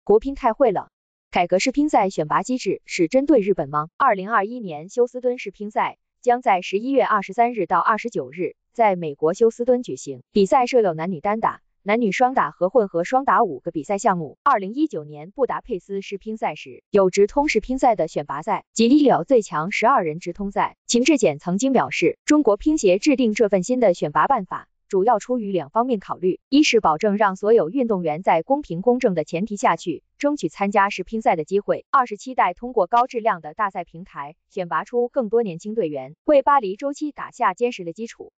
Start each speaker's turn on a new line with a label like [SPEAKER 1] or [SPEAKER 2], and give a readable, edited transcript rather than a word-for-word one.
[SPEAKER 1] 国乒太会了。改革世乒赛选拔机制是针对日本吗？2021年休斯敦世乒赛将在11月23日到29日在美国休斯敦举行，比赛设有男女单打、男女双打和混合双打5个比赛项目。2019年布达佩斯世乒赛时，有直通世乒赛的选拔赛及历了最强12人直通赛。秦志简曾经表示，中国乒协制定这份新的选拔办法，主要出于2方面考虑，一是保证让所有运动员在公平公正的前提下去争取参加世乒赛的机会，二是期待通过高质量的大赛平台，选拔出更多年轻队员，为巴黎周期打下坚实的基础。